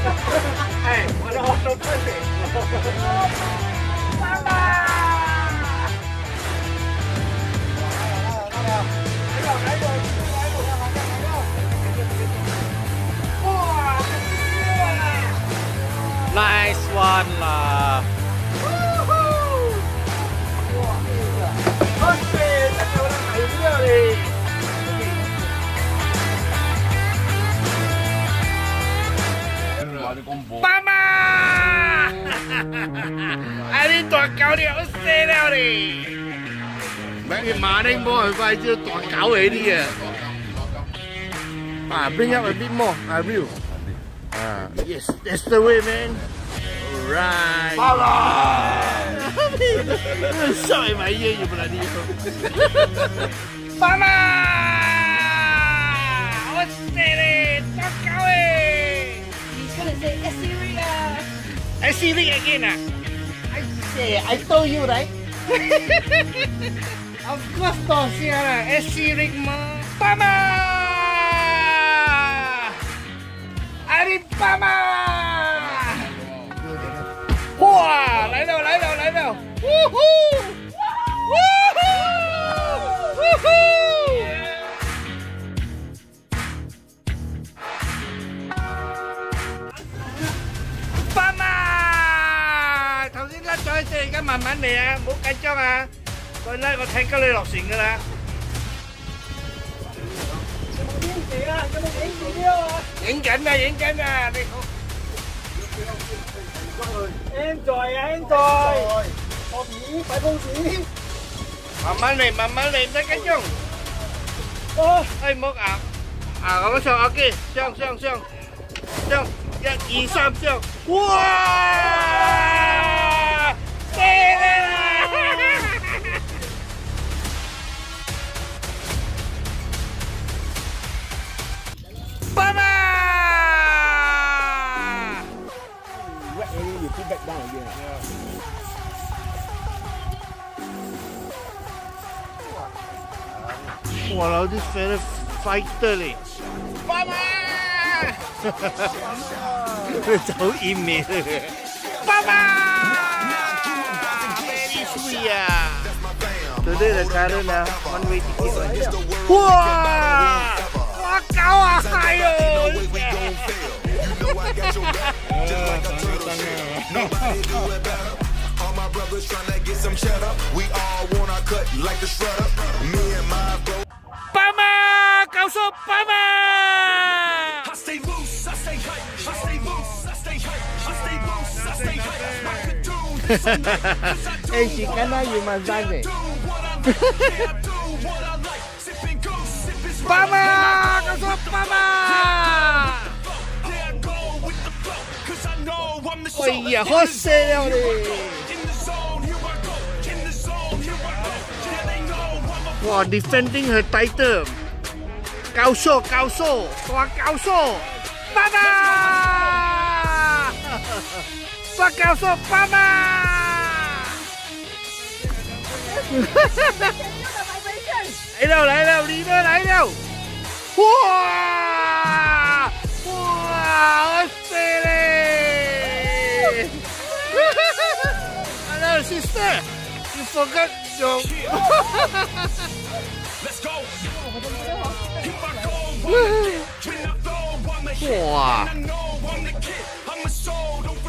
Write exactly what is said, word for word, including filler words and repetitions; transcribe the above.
哎，我的红豆粉嘞！妈妈！来了来了，来了来了来了来了！哇！Nice one 啦！哇，好肥，这个我来买料嘞！ 爸媽，哎，你大狗你好死了你！你馬丁幫佢快啲大狗嚟啲嘅。啊 ，bring up a bit more, I will. Ah, yes, that's the way, man. Alright. 爸媽，收埋嘢要不然你。爸媽，我死你，大狗誒！ Say Assyria. Assyria again, ah? I say, I told you, right? Of course, to siya Assyria mo. Pama! Arin Pama! Wow! 來了來了來了 Woohoo! Woohoo! Woohoo! 爸媽，頭先甩咗先，而家慢慢嚟啊，唔好緊張啊！再拉我睇緊你落船噶啦。有冇影住啊？有冇影住啊？影緊啊，影緊啊！你好。Enjoy 啊 ，Enjoy！ 放片，擺 pose。慢慢嚟，慢慢嚟，唔使緊張。哦，哎，唔好咬。啊，咁樣上 OK， 上上上上。 一二三上，哇！犀利啦！爸爸 ！Wet area, you put back down again. Wow, this fella fighter 嘞！爸爸！ 走音面，爸爸 ，very sweet 啊！對對的家人啊，one way ticket。哇！哇狗啊，係哦！爸媽，告訴爸媽。 Eh, si kana yung massage. Pama! Kasop Pama! Oh iya, Jose liao ni. Wow, defending her title. Cao Sho, Cao Sho, Tua Cao Sho. Pama! 我告訴爸媽，來了來了，裡面來了，哇哇，好犀利 ！Hello sister, you forgot your. Wow.